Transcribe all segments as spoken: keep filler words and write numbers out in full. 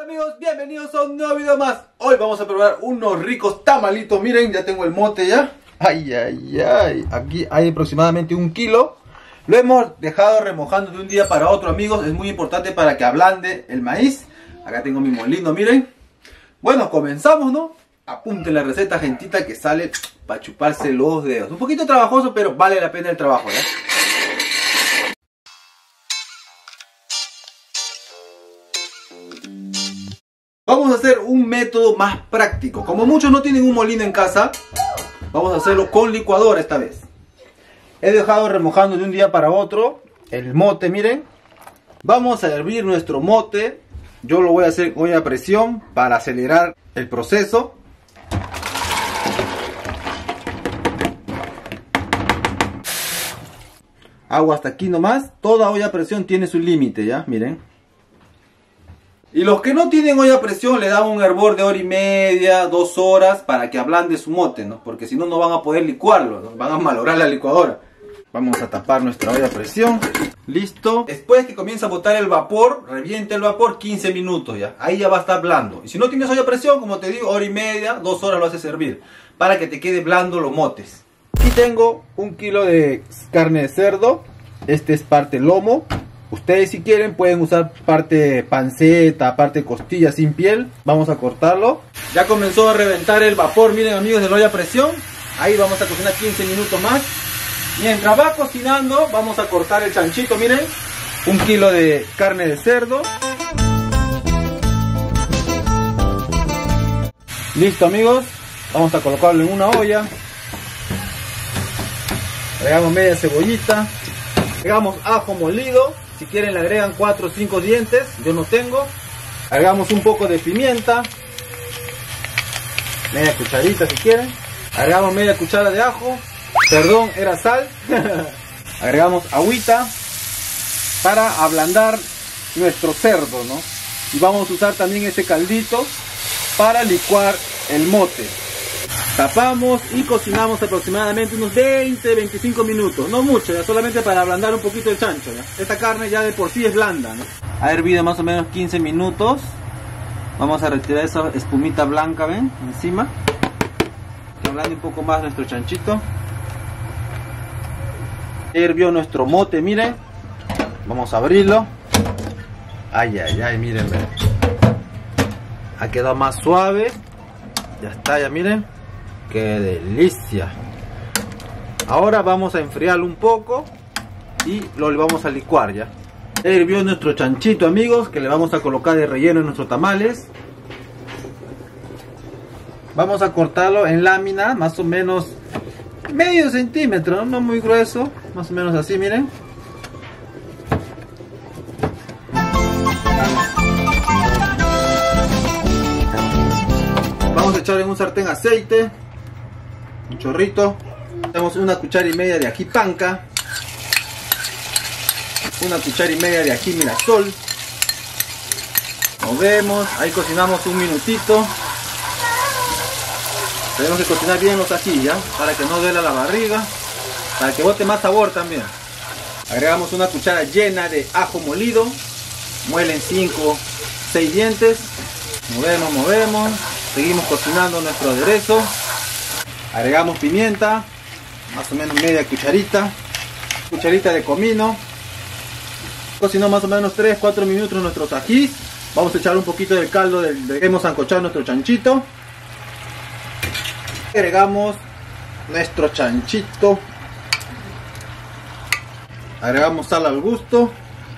Amigos, bienvenidos a un nuevo video más. Hoy vamos a probar unos ricos tamalitos. Miren, ya tengo el mote ya. Ay, ay, ay. Aquí hay aproximadamente un kilo. Lo hemos dejado remojando de un día para otro, amigos. Es muy importante para que ablande el maíz. Acá tengo mi molino, miren. Bueno, comenzamos, ¿no? Apunten la receta, gentita, que sale para chuparse los dedos. Un poquito trabajoso, pero vale la pena el trabajo, ¿ya? Vamos a hacer un método más práctico. Como muchos no tienen un molino en casa, vamos a hacerlo con licuadora esta vez. He dejado remojando de un día para otro el mote, miren. Vamos a hervir nuestro mote. Yo lo voy a hacer hoy a presión para acelerar el proceso. Agua hasta aquí nomás. Toda olla a presión tiene su límite, ya, miren. Y los que no tienen olla a presión le dan un hervor de hora y media, dos horas para que ablande su mote, ¿no? Porque si no, no van a poder licuarlo, ¿no? Van a malograr la licuadora. Vamos a tapar nuestra olla a presión. Listo. Después que comienza a botar el vapor, reviente el vapor quince minutos ya. Ahí ya va a estar blando. Y si no tienes olla a presión, como te digo, hora y media, dos horas lo haces servir. Para que te quede blando los motes. Aquí tengo un kilo de carne de cerdo. Este es parte lomo. Ustedes si quieren pueden usar parte panceta, parte costilla sin piel. Vamos a cortarlo. Ya comenzó a reventar el vapor, miren, amigos, de la olla a presión. Ahí vamos a cocinar quince minutos más. Mientras va cocinando vamos a cortar el chanchito, miren. Un kilo de carne de cerdo. Listo, amigos. Vamos a colocarlo en una olla. Agregamos media cebollita. Agregamos ajo molido. Si quieren le agregan cuatro o cinco dientes, yo no tengo. Agregamos un poco de pimienta, media cucharita si quieren. Agregamos media cuchara de ajo, perdón, era sal. Agregamos agüita para ablandar nuestro cerdo, ¿no? Y vamos a usar también este caldito para licuar el mote. Tapamos y cocinamos aproximadamente unos veinte a veinticinco minutos. No mucho, ya solamente para ablandar un poquito el chancho, ¿ya? Esta carne ya de por sí es blanda, ¿no? Ha hervido más o menos quince minutos. Vamos a retirar esa espumita blanca, ¿ven? Encima. Que ablande un poco más nuestro chanchito. Hirvió nuestro mote, miren. Vamos a abrirlo. Ay, ay, ay, miren, ven. Ha quedado más suave. Ya está, ya miren. ¡Qué delicia! Ahora vamos a enfriarlo un poco y lo vamos a licuar ya. Hirvió nuestro chanchito, amigos, que le vamos a colocar de relleno en nuestros tamales. Vamos a cortarlo en lámina, más o menos medio centímetro, no, no muy grueso, más o menos así, miren. Vamos a echar en un sartén aceite. Un chorrito. Tenemos una cuchara y media de ají panca, una cuchara y media de ají mirasol. Movemos, ahí cocinamos un minutito. Tenemos que cocinar bien los ají, ¿ya? Para que no duela la barriga, para que bote más sabor también. Agregamos una cuchara llena de ajo molido. Muelen cinco, seis dientes. Movemos, movemos. Seguimos cocinando nuestro aderezo. Agregamos pimienta, más o menos media cucharita, cucharita de comino. Cocinó más o menos tres a cuatro minutos nuestros ajís. Vamos a echar un poquito del caldo del de que hemos sancochado nuestro chanchito. Agregamos nuestro chanchito. Agregamos sal al gusto.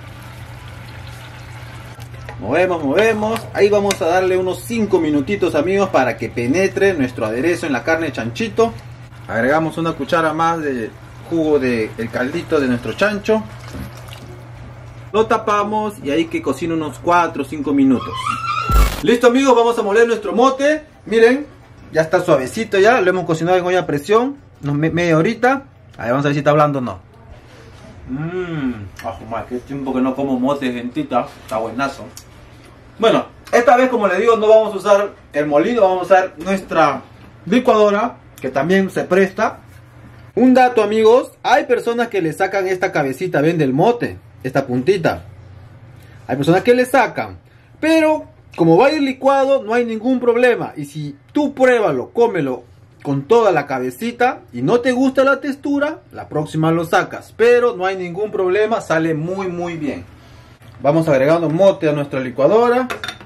Movemos, movemos. Ahí vamos a darle unos cinco minutitos, amigos, para que penetre nuestro aderezo en la carne de chanchito. Agregamos una cuchara más de jugo del caldito de nuestro chancho. Lo tapamos y ahí que cocine unos cuatro o cinco minutos. Listo, amigos, vamos a moler nuestro mote. Miren, ya está suavecito ya. Lo hemos cocinado en olla a presión unos me media horita. Ahí vamos a ver si está hablando o no. Mmm, oh, man, qué tiempo que no como mote, gentita. Está buenazo. Bueno, esta vez, como les digo, no vamos a usar el molino, vamos a usar nuestra licuadora, que también se presta. Un dato, amigos, hay personas que le sacan esta cabecita, ven, del mote, esta puntita. Hay personas que le sacan, pero Como va a ir licuado, no hay ningún problema. Y si tú pruébalo, cómelo con toda la cabecita y no te gusta la textura, la próxima lo sacas. Pero no hay ningún problema, sale muy muy bien. Vamos agregando mote a nuestra licuadora.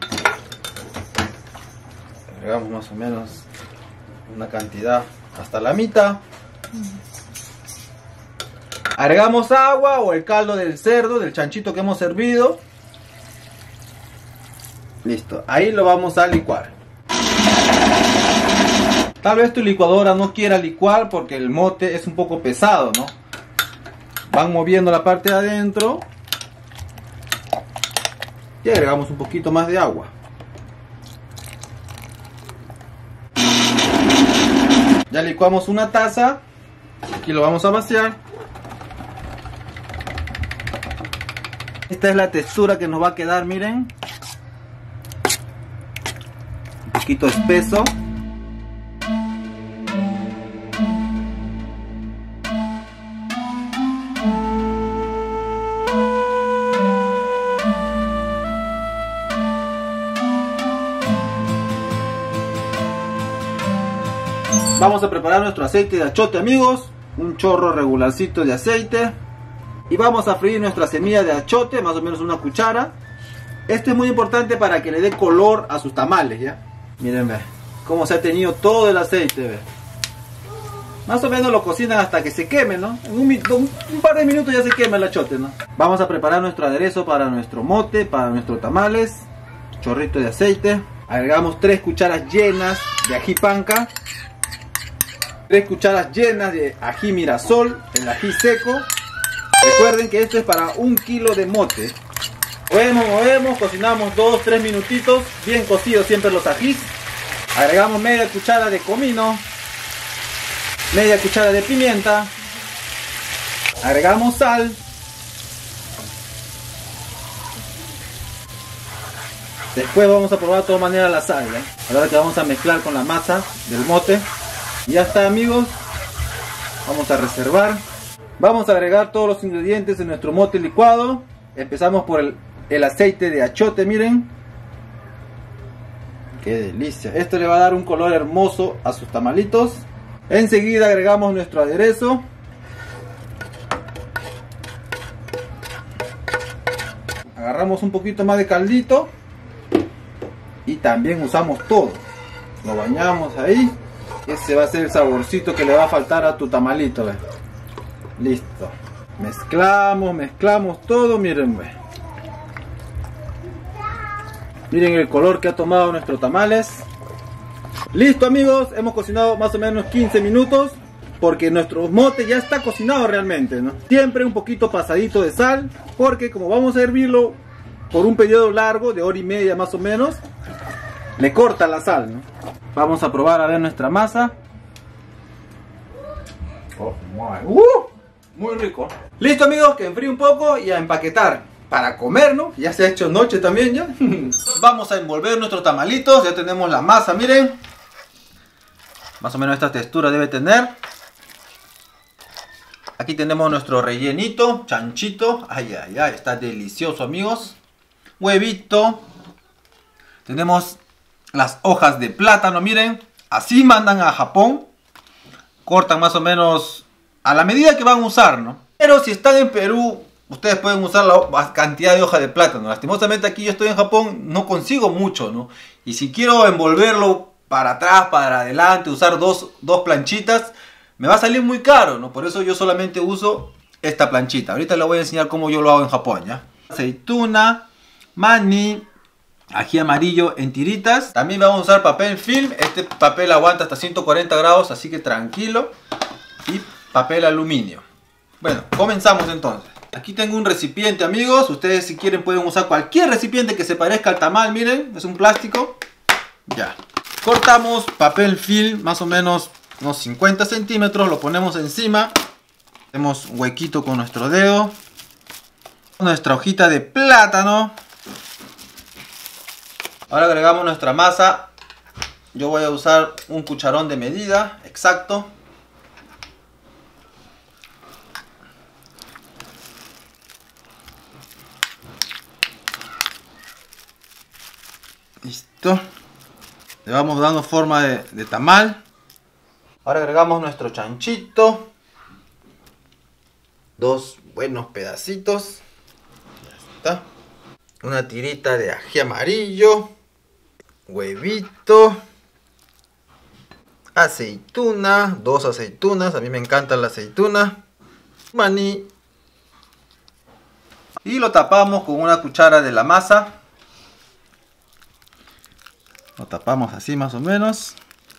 Agregamos más o menos una cantidad hasta la mitad. Agregamos agua o el caldo del cerdo, del chanchito que hemos servido. Listo, ahí lo vamos a licuar. Tal vez tu licuadora no quiera licuar porque el mote es un poco pesado, ¿no? Van moviendo la parte de adentro. Y agregamos un poquito más de agua. Ya licuamos una taza. Aquí lo vamos a vaciar. Esta es la textura que nos va a quedar, miren. Un poquito espeso. Vamos a preparar nuestro aceite de achote, amigos. Un chorro regularcito de aceite. Y vamos a freír nuestra semilla de achote, más o menos una cuchara. Esto es muy importante para que le dé color a sus tamales, ¿ya? Miren, ve, cómo se ha tenido todo el aceite, ve. Más o menos lo cocinan hasta que se queme, ¿no? En un, un, un par de minutos ya se quema el achote, ¿no? Vamos a preparar nuestro aderezo para nuestro mote, para nuestros tamales. Chorrito de aceite. Agregamos tres cucharas llenas de ají panca. tres cucharas llenas de ají mirasol, el ají seco. Recuerden que esto es para un kilo de mote. Movemos, movemos, cocinamos dos tres minutitos. Bien cocidos siempre los ajís. Agregamos media cuchara de comino. Media cuchara de pimienta. Agregamos sal. Después vamos a probar de todas maneras la sal, ¿eh? Ahora que vamos a mezclar con la masa del mote. Y ya está, amigos. Vamos a reservar. Vamos a agregar todos los ingredientes de nuestro mote licuado. Empezamos por el, el aceite de achote, miren. Qué delicia. Esto le va a dar un color hermoso a sus tamalitos. Enseguida agregamos nuestro aderezo. Agarramos un poquito más de caldito. Y también usamos todo. Lo bañamos ahí. Ese va a ser el saborcito que le va a faltar a tu tamalito, ¿ve? Listo. Mezclamos, mezclamos todo, miren, ¿ve? Miren el color que ha tomado nuestros tamales. Listo, amigos, hemos cocinado más o menos quince minutos. Porque nuestro mote ya está cocinado realmente, ¿no? Siempre un poquito pasadito de sal. Porque como vamos a hervirlo por un periodo largo, de hora y media más o menos, le corta la sal, ¿no? Vamos a probar a ver nuestra masa. Oh, uh, muy rico. Listo, amigos, que enfríe un poco y a empaquetar para comer, ¿no? Ya se ha hecho noche también ya. Vamos a envolver nuestros tamalitos. Ya tenemos la masa, miren. Más o menos esta textura debe tener. Aquí tenemos nuestro rellenito, chanchito. Ay, ay, ay, está delicioso, amigos. Huevito. Tenemos las hojas de plátano, miren. Así mandan a Japón. Cortan más o menos a la medida que van a usar, ¿no? Pero si están en Perú, ustedes pueden usar la cantidad de hojas de plátano. Lastimosamente aquí yo estoy en Japón, no consigo mucho, ¿no? Y si quiero envolverlo para atrás, para adelante, usar dos, dos planchitas, me va a salir muy caro, ¿no? Por eso yo solamente uso esta planchita. Ahorita les voy a enseñar cómo yo lo hago en Japón, ¿ya? Aceituna, maní, ají amarillo en tiritas. También vamos a usar papel film. Este papel aguanta hasta ciento cuarenta grados, así que tranquilo. Y papel aluminio. Bueno, comenzamos entonces. Aquí tengo un recipiente, amigos. Ustedes si quieren pueden usar cualquier recipiente que se parezca al tamal. Miren, es un plástico. Ya. Cortamos papel film más o menos unos cincuenta centímetros. Lo ponemos encima. Hacemos un huequito con nuestro dedo. Nuestra hojita de plátano. Ahora agregamos nuestra masa. Yo voy a usar un cucharón de medida exacto. Listo. Le vamos dando forma de, de tamal. Ahora agregamos nuestro chanchito. Dos buenos pedacitos. Ya está. Una tirita de ají amarillo. Huevito. Aceituna. Dos aceitunas. A mí me encanta la aceituna. Maní. Y lo tapamos con una cuchara de la masa. Lo tapamos así más o menos.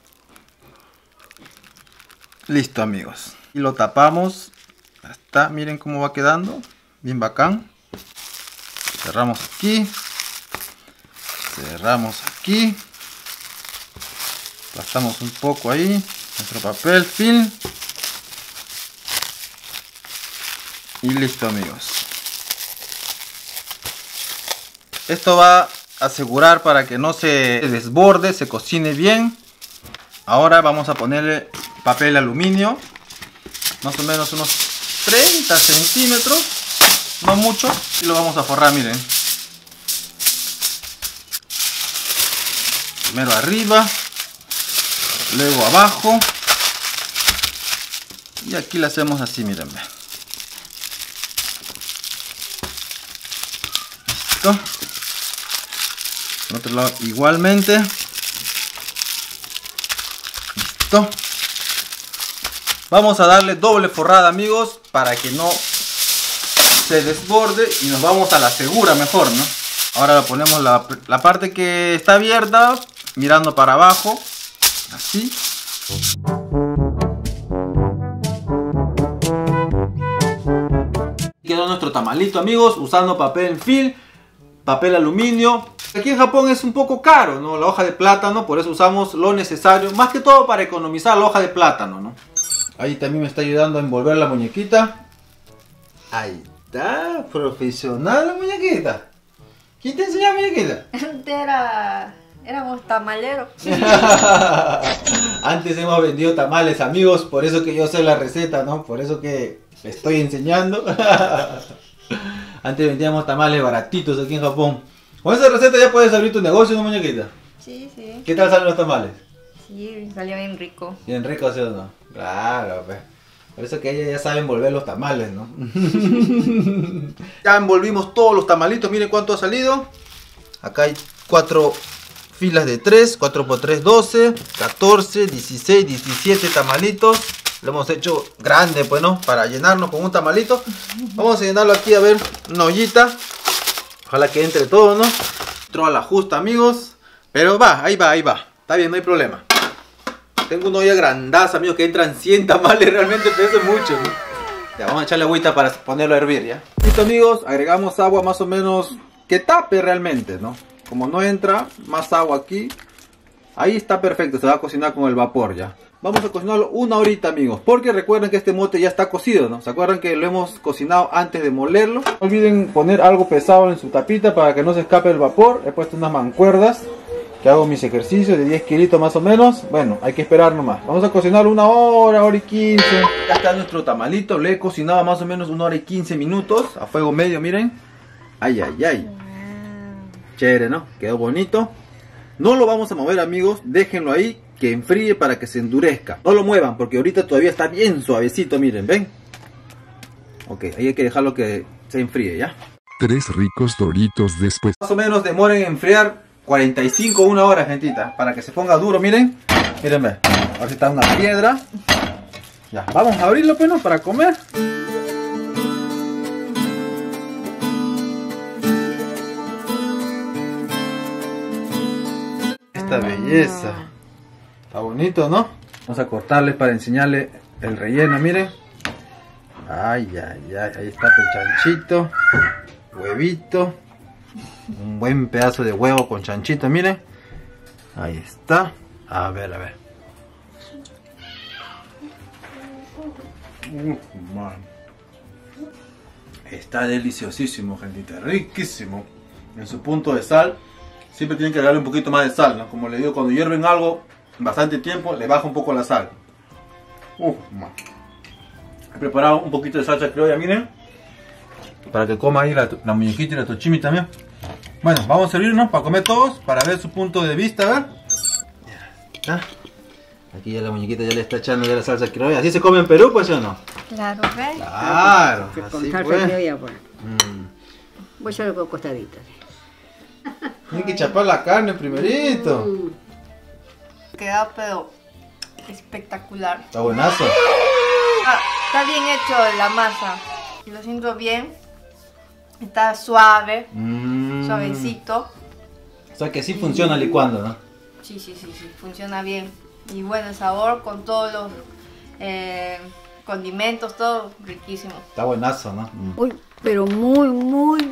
Listo, amigos. Y lo tapamos. Ya está. Miren cómo va quedando. Bien bacán. Cerramos aquí. Cerramos aquí. Aplastamos un poco ahí. Nuestro papel film. Y listo, amigos. Esto va a asegurar para que no se desborde, se cocine bien. Ahora vamos a ponerle papel aluminio. Más o menos unos treinta centímetros. No mucho. Y lo vamos a forrar, miren. Primero arriba. Luego abajo. Y aquí lo hacemos así, miren. Listo. Al otro lado igualmente. Listo. Vamos a darle doble forrada, amigos, para que no se desborde y nos vamos a la segura mejor, ¿no? Ahora ponemos la, la parte que está abierta, mirando para abajo, así. Quedó nuestro tamalito, amigos, usando papel film, papel aluminio. Aquí en Japón es un poco caro, ¿no? La hoja de plátano, por eso usamos lo necesario, más que todo para economizar la hoja de plátano, ¿no? Ahí también me está ayudando a envolver la muñequita. Ahí está, profesional la muñequita. ¿Quién te enseñó muñequita? Era... éramos tamaleros. Antes hemos vendido tamales, amigos, por eso que yo sé la receta, ¿no? Por eso que le estoy enseñando. Antes vendíamos tamales baratitos aquí en Japón. Con esa receta ya puedes abrir tu negocio, ¿no, muñequita? Sí, sí. ¿Qué tal salen los tamales? Sí, salió bien rico. Bien rico, ¿sí o no? Claro, pues. Por eso que ella ya sabe envolver los tamales, ¿no? Ya envolvimos todos los tamalitos, miren cuánto ha salido. Acá hay cuatro filas de tres, cuatro por tres, doce, catorce, dieciséis, diecisiete tamalitos. Lo hemos hecho grande, pues, ¿no? Para llenarnos con un tamalito. Vamos a llenarlo aquí, a ver, una ollita. Ojalá que entre todo, ¿no? Entró a la justa, amigos. Pero va, ahí va, ahí va. Está bien, no hay problema. Tengo una olla grandaza, amigos, que entran cien tamales. Realmente pesa mucho, ¿no? Ya, vamos a echarle agüita para ponerlo a hervir, ¿ya? Listo, amigos. Agregamos agua más o menos que tape realmente, ¿no? Como no entra más agua aquí. Ahí está perfecto, se va a cocinar con el vapor, ¿ya? Vamos a cocinarlo una horita, amigos, porque recuerden que este mote ya está cocido, ¿no? ¿Se acuerdan que lo hemos cocinado antes de molerlo? No olviden poner algo pesado en su tapita para que no se escape el vapor. He puesto unas mancuerdas que hago mis ejercicios de diez kilitos más o menos. Bueno, hay que esperar nomás. Vamos a cocinarlo una hora, hora y quince. Ya está nuestro tamalito, lo he cocinado más o menos una hora y quince minutos a fuego medio, miren. Ay, ay, ay. Chévere, ¿no? Quedó bonito. No lo vamos a mover, amigos, déjenlo ahí que enfríe para que se endurezca. No lo muevan porque ahorita todavía está bien suavecito, miren, ¿ven? Ok, ahí hay que dejarlo que se enfríe, ¿ya? Tres ricos doritos después. Más o menos demoren en enfriar cuarenta y cinco o una hora, gentita, para que se ponga duro, miren. Miren, ve, ahora está una piedra. Ya, vamos a abrirlo, pues, ¿no? Para comer. Esta belleza. Está bonito, ¿no? Vamos a cortarles para enseñarle el relleno, miren. Ay, ay, ay, ahí está el chanchito. Huevito. Un buen pedazo de huevo con chanchito, miren. Ahí está. A ver, a ver. Uh, man. Está deliciosísimo, gentita. Riquísimo. En su punto de sal. Siempre tienen que darle un poquito más de sal, ¿no? Como les digo, cuando hierven algo bastante tiempo, le baja un poco la sal. Uh, man. He preparado un poquito de salsa criolla, miren. Para que coma ahí la, la muñequita y la tochimi también. Bueno, vamos a servirnos para comer todos, para ver su punto de vista, ¿verdad? Ya está. Aquí ya la muñequita ya le está echando ya la salsa criolla. ¿Así se come en Perú, pues, o no? Claro, ¿ves? Claro, Con así salsa pues. criolla, pues. Mm. Voy a echarlo con costaditas. Hay que chapar la carne primerito. Mm. Queda pero espectacular. Está buenazo. Ah, está bien hecho la masa. Lo siento bien. Está suave, Mm. suavecito. O sea que sí funciona licuando, ¿no? Sí, sí, sí, sí, funciona bien. Y bueno, el sabor con todos los eh, condimentos, todo riquísimo. Está buenazo, ¿no? Mm. Uy, pero muy, muy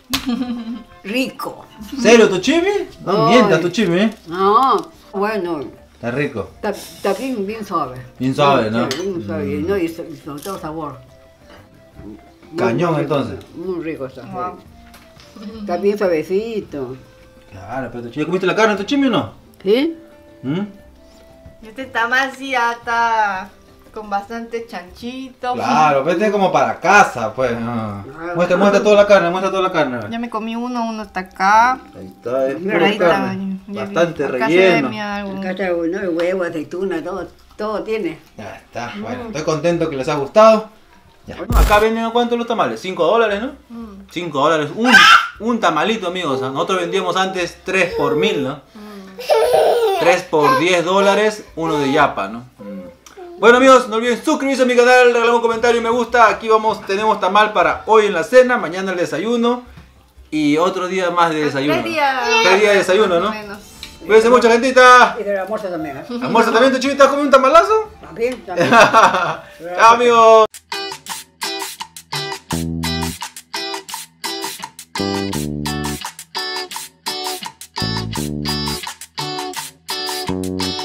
rico. ¿Serio tu chibi? No Ay. mientas tu chibi, ¿eh? No, bueno, Está rico. está, está bien, bien suave. Bien suave, ¿no? Sí, bien suave, Mm. ¿no? Y so- y sobre todo sabor. Muy, Cañón, muy rico, entonces. Muy rico está. Wow. Está bien suavecito. Claro, pero tu chibi, ¿comiste la carne tu chibi o no? ¿Sí? ¿Mm? Este tamal sí ya está con bastante chanchito. Claro, vete como para casa, pues. ah. Muestra, muestra toda la carne, muestra toda la carne. Ya me comí uno, uno está acá. Ahí está, es Pero pura ahí está. carne. ya vi. Bastante Acá se ve relleno. mi algo. Acá está ¿no? El huevo, aceituna, todo, todo tiene. Ya está, bueno, estoy contento que les haya gustado. Ya. Acá venden a cuánto los tamales, cinco dólares, ¿no? Mm. cinco dólares, un, un tamalito, amigos. Nosotros vendíamos antes tres por mil, ¿no? tres por diez dólares, uno de yapa, ¿no? Mm. Bueno, amigos, no olviden suscribirse a mi canal, regalar un comentario y me gusta. Aquí vamos, tenemos tamal para hoy en la cena, mañana el desayuno y otro día más de desayuno. Tres días. Tres días de desayuno, ¿no? más o menos. Cuídense mucho, gentita. Y del almuerzo también, ¿eh? ¿Almuerzo también, tu chivita? ¿Comió un tamalazo? También, también. Chao, amigos. Thank you.